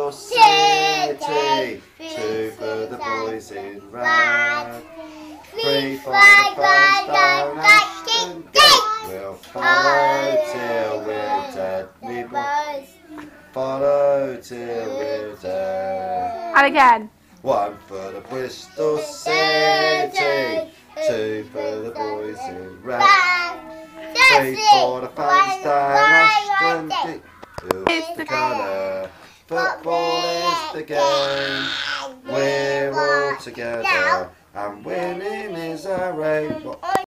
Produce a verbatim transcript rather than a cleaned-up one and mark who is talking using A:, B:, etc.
A: Bristol City. Two for the boys in red. Three for the fans down Ashton Gate. We'll follow till we're dead. We boys follow till we're dead.
B: And again.
A: One for the Bristol City. Two for the boys in red. Three for the fans down Ashton Gate. It's the colour. Football is the game. We're all together, and winning is our aim.